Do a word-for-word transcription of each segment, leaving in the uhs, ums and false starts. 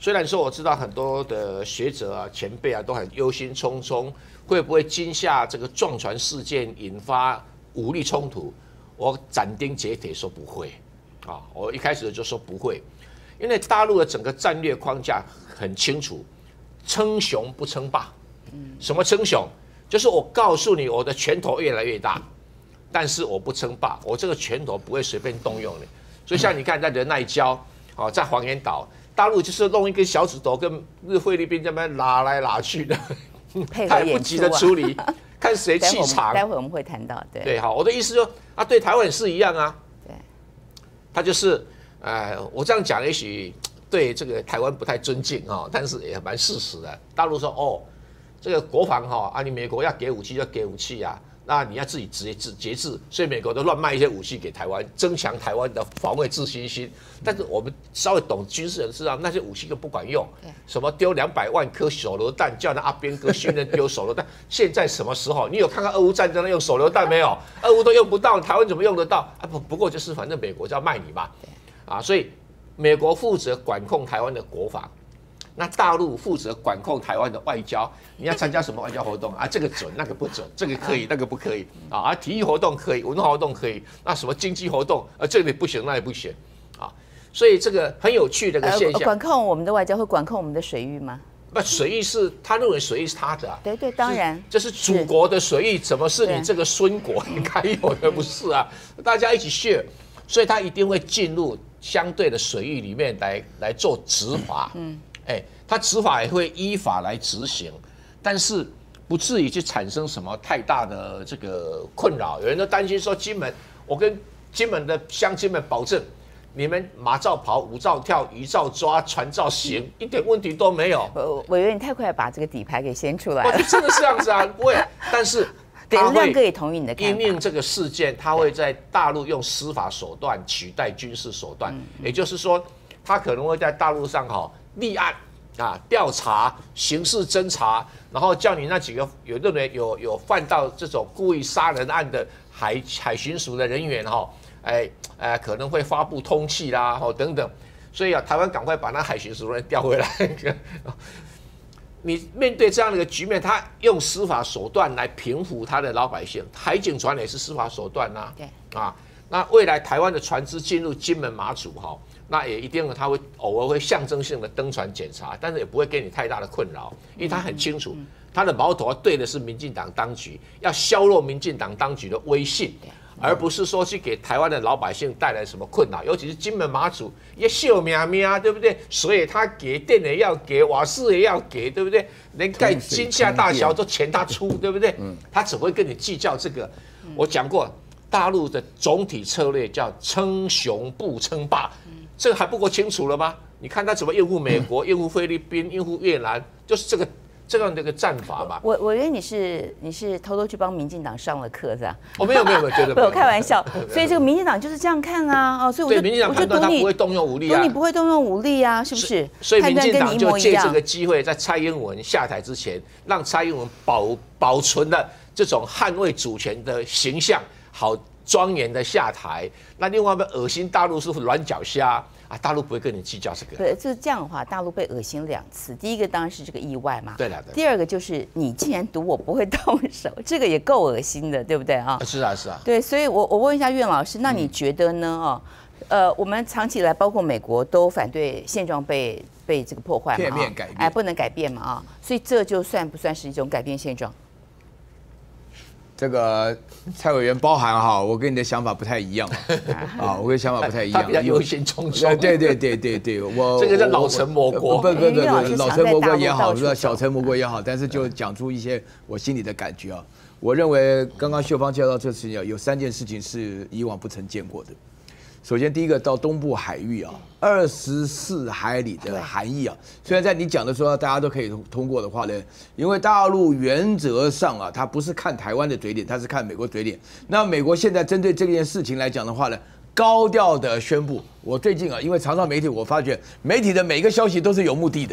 虽然说我知道很多的学者啊、前辈啊都很忧心忡忡，会不会今夏这个撞船事件引发武力冲突？我斩钉截铁说不会，啊，我一开始就说不会，因为大陆的整个战略框架很清楚，称雄不称霸。什么称雄？就是我告诉你，我的拳头越来越大，但是我不称霸，我这个拳头不会随便动用的。所以像你看，在仁爱礁，哦，在黄岩岛，大陆就是弄一根小指头跟日菲律宾这边拉来拉去的，他也不急着处理，看谁气场。 待会我们会谈到，对对，好，我的意思说啊，对台湾也是一样啊， 对， 他就是，呃，我这样讲也许对这个台湾不太尊敬啊，但是也蛮事实的。大陆说哦。这个国防哈啊，你美国要给武器就给武器啊，那你要自己节制节制，所以美国都乱卖一些武器给台湾，增强台湾的防卫自信心。但是我们稍微懂军事人知道，那些武器都不管用，什么丢两百万颗手榴弹，叫那阿边哥训练丢手榴弹。现在什么时候？你有看看俄乌战争用手榴弹没有？俄乌都用不到，台湾怎么用得到啊？不不过就是反正美国就要卖你嘛，啊，所以美国负责管控台湾的国防。那大陆负责管控台湾的外交，你要参加什么外交活动啊？这个准，那个不准，这个可以，那个不可以啊？啊，体育活动可以，文化活动可以，那什么经济活动，呃，这里不行，那里不行啊？所以这个很有趣的一个现象。 呃、管控我们的外交会管控我们的水域吗？ 不，水域是他认为水域是他的、啊， 对对，当然， 这是祖国的水域，怎么是你这个孙国应该有的？不是啊，大家一起 share， 所以他一定会进入相对的水域里面来来做执法。嗯。哎，他执法也会依法来执行，但是不至于去产生什么太大的这个困扰。有人都担心说，金门，我跟金门的乡亲们保证，你们马照跑，舞照跳，鱼照抓，船照行，一点问题都没有。 我我以为你太快把这个底牌给掀出来了。 真的是这样子啊，不会。但是对，亮哥也同意你的看法。 因应这个事件，他会在大陆用司法手段取代军事手段，也就是说，他可能会在大陆上哈。立案啊，调查、刑事侦查，然后叫你那几个有认为有有犯到这种故意杀人案的海海巡署的人员哈，哎呃可能会发布通缉啦，哦等等，所以啊，台湾赶快把那海巡署的人调回来。你面对这样的一个局面，他用司法手段来平抚他的老百姓，海警船也是司法手段呐、啊， 对啊，那未来台湾的船只进入金门马祖哈。那也一定他会偶尔会象征性的登船检查，但是也不会给你太大的困扰，因为他很清楚，他的矛头对的是民进党当局，要削弱民进党当局的威信，而不是说去给台湾的老百姓带来什么困扰。尤其是金门马祖也秀命命啊，对不对？水他给，电也要给，瓦斯也要给，对不对？连盖金厦大桥都钱他出，对不对？他只会跟你计较这个。我讲过，大陆的总体策略叫称雄不称霸。这个还不够清楚了吗？你看他怎么应付美国、应付菲律宾、应付越南，就是这个这样的一个战法嘛。 我我以为你是你是偷偷去帮民进党上了课是吧？ 哦，没有没有没有，绝对没有， 我开玩笑。所以这个民进党就是这样看啊，哦，所以我就民进党判断他不会动用武力啊， 你不会动用武力啊，是不是？ 所以民进党就借这个机会，在蔡英文下台之前，让蔡英文保保存了这种捍卫主权的形象，好。庄严的下台，那另外一边恶心大陆是软脚虾啊，大陆不会跟你计较这个。 对，就是这样的话，大陆被恶心两次。第一个当然是这个意外嘛， 对了。 第二个就是你竟然赌我不会动手，这个也够恶心的，对不对啊？ 是啊，是啊。 对，所以我我问一下苑老师，那你觉得呢？哦，呃，我们长期以来，包括美国都反对现状被被这个破坏嘛， 片面改变， 哎，不能改变嘛啊，所以这就算不算是一种改变现状？ 这个蔡委员包含哈，我跟你的想法不太一样啊，我跟想法不太一样， 他比较忧心忡忡。 对对对对对，我这个叫老成魔国， 不不不不，老成魔国也好，小成魔国也好，但是就讲出一些我心里的感觉啊。我认为刚刚秀芳介绍到这事情，有三件事情是以往不曾见过的。首先，第一个到东部海域啊，二十四海里的含义啊，虽然在你讲的说大家都可以通过的话呢，因为大陆原则上啊，它不是看台湾的嘴脸，它是看美国嘴脸。那美国现在针对这件事情来讲的话呢，高调的宣布，我最近啊，因为常常媒体，我发觉媒体的每一个消息都是有目的的。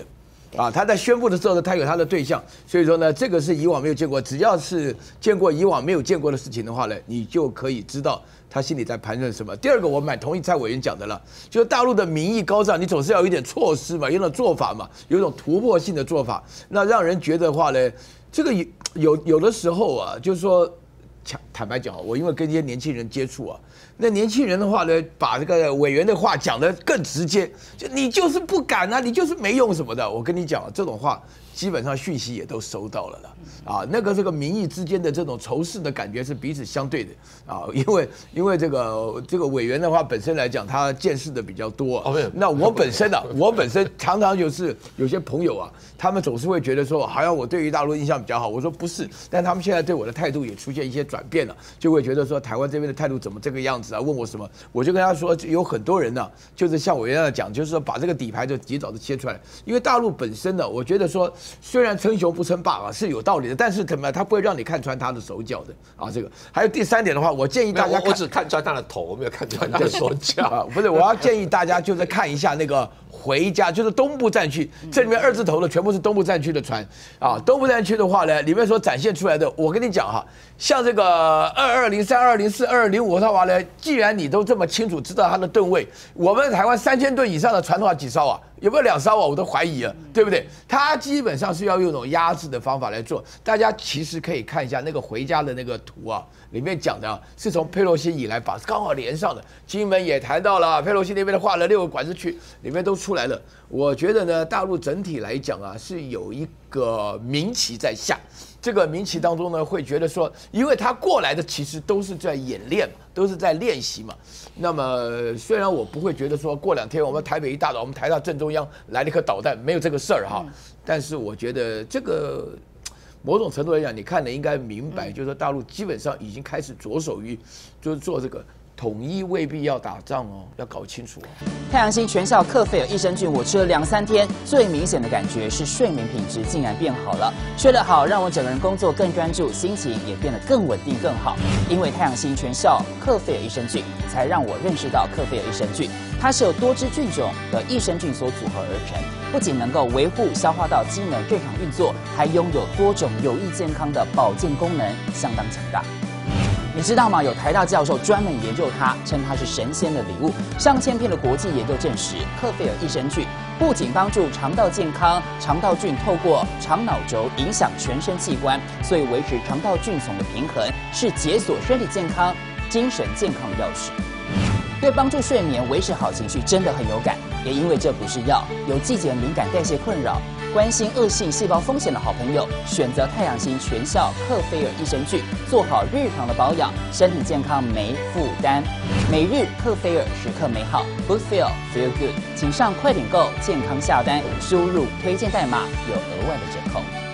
啊，他在宣布的时候呢，他有他的对象，所以说呢，这个是以往没有见过，只要是见过以往没有见过的事情的话呢，你就可以知道他心里在盘算什么。第二个，我蛮同意蔡委员讲的了，就是大陆的民意高涨，你总是要有一点措施嘛，有种做法嘛，有一种突破性的做法，那让人觉得的话呢，这个有有有的时候啊，就是说，坦白讲，我因为跟这些年轻人接触啊。那年轻人的话呢，把这个委员的话讲得更直接，就你就是不敢啊，你就是没用什么的。我跟你讲，这种话基本上讯息也都收到了了啊。那个这个民意之间的这种仇视的感觉是彼此相对的啊，因为因为这个这个委员的话本身来讲，他见识的比较多、啊。那我本身啊，我本身常常就是有些朋友啊，他们总是会觉得说，好像我对于大陆印象比较好。我说不是，但他们现在对我的态度也出现一些转变了，就会觉得说台湾这边的态度怎么这个样子。问我什么，我就跟他说，有很多人呢、啊，就是像我原来讲，就是说把这个底牌就及早的切出来。因为大陆本身呢，我觉得说虽然称雄不称霸啊是有道理的，但是怎么样，他不会让你看穿他的手脚的啊。这个还有第三点的话，我建议大家看， 我只看穿他的头，我没有看穿他的手脚啊。不是，我要建议大家就是看一下那个回家，就是东部战区，这里面二字头的全部是东部战区的船啊。东部战区的话呢，里面所展现出来的，我跟你讲哈，像这个二二零三、二零四、二二零五的话呢，既然你都这么清楚知道它的吨位，我们台湾三千吨以上的船的话几艘啊？有没有两艘啊？我都怀疑了，对不对？它基本上是要用一种压制的方法来做。大家其实可以看一下那个回家的那个图啊，里面讲的、啊、是从佩洛西以来把刚好连上的。金门也谈到了，佩洛西那边的划了六个管制区，里面都出来了。我觉得呢，大陆整体来讲啊，是有一个民棋在下。这个民棋当中呢，会觉得说，因为他过来的其实都是在演练嘛，都是在练习嘛。那么虽然我不会觉得说过两天我们台北一大早，我们台大正中央来了一颗导弹，没有这个事儿哈。但是我觉得这个某种程度来讲，你看的应该明白，就是说大陆基本上已经开始着手于就是做这个。统一未必要打仗哦，要搞清楚哦。 太阳星全效克菲尔益生菌，我吃了两三天，最明显的感觉是睡眠品质竟然变好了。睡得好，让我整个人工作更专注，心情也变得更稳定更好。因为太阳星全效克菲尔益生菌，才让我认识到克菲尔益生菌，它是由多支菌种的益生菌所组合而成，不仅能够维护消化道机能正常运作，还拥有多种有益健康的保健功能，相当强大。你知道吗？有台大教授专门研究它，称它是神仙的礼物。上千篇的国际研究证实，克菲尔益生菌不仅帮助肠道健康，肠道菌透过肠脑轴影响全身器官，所以维持肠道菌丛的平衡，是解锁身体健康、精神健康的钥匙。对帮助睡眠、维持好情绪真的很有感，也因为这不是药，有季节敏感、代谢困扰、关心恶性细胞风险的好朋友，选择太阳星全效克菲尔益生菌，做好日常的保养，身体健康没负担。每日克菲尔，时刻美好 ，Good Feel Feel Good，请上快点购健康下单，输入推荐代码有额外的折扣。